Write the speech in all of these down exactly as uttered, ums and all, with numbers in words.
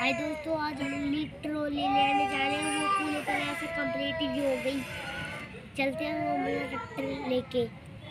हाय दोस्तों, आज हम अपनी ट्रॉली लेने जा रहे हैं। वो पूरी तरह से कंप्लीट ही हो गई। चलते हैं वो हमारा ट्रैक्टर लेके।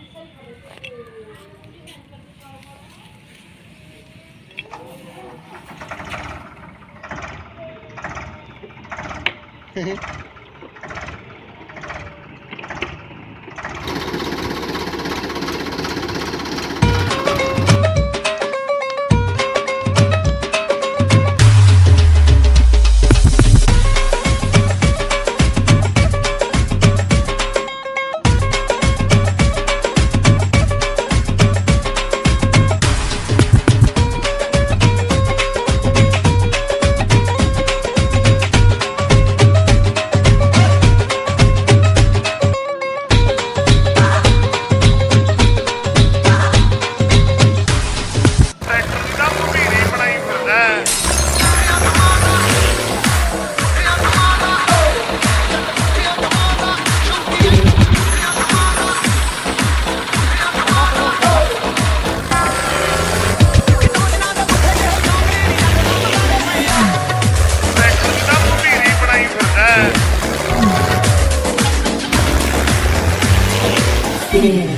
Yeah.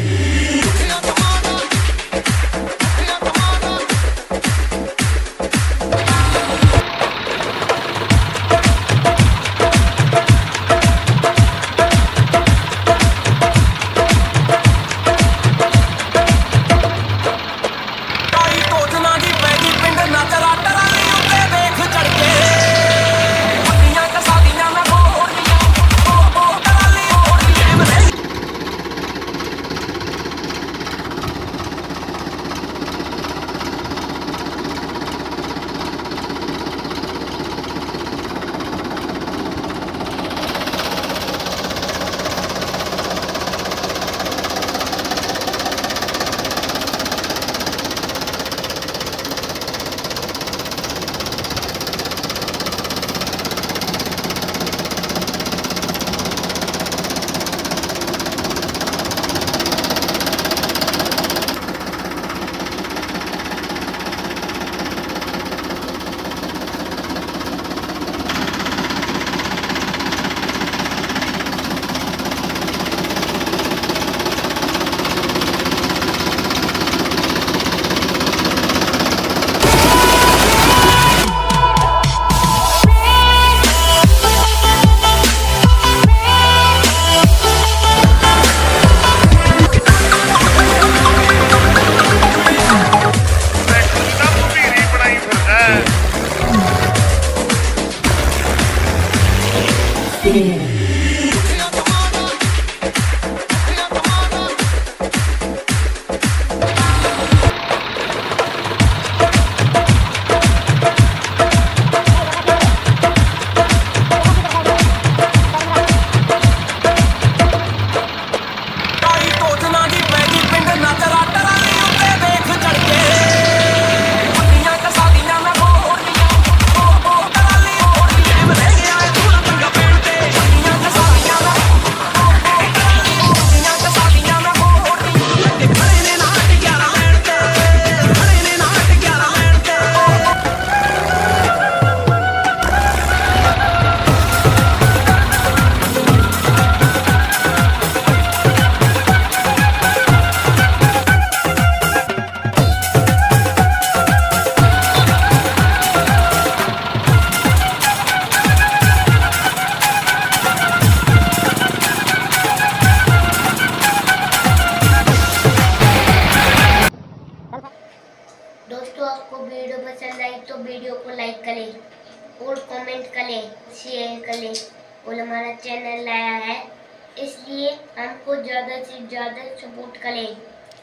दोस्तों, आपको वीडियो पसंद आई तो वीडियो को लाइक करें और कमेंट करें, शेयर करें। और हमारा चैनल नया है, इसलिए हमको ज़्यादा से ज़्यादा सपोर्ट करें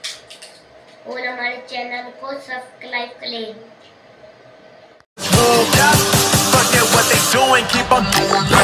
और हमारे चैनल को सब्सक्राइब करें।